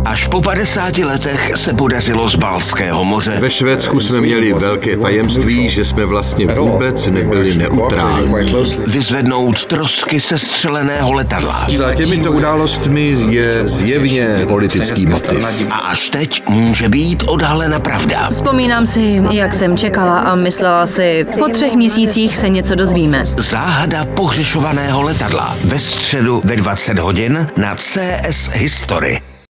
Až po 50 letech se podařilo z Baltského moře. Ve Švédsku jsme měli velké tajemství, že jsme vlastně vůbec nebyli neutrální. Vyzvednout trosky sestřeleného letadla. Za těmito událostmi je zjevně politický motiv. A až teď může být odhalena pravda. Vzpomínám si, jak jsem čekala a myslela si, po 3 měsících se něco dozvíme. Záhada pohřešovaného letadla ve středu ve 20 hodin na CS History.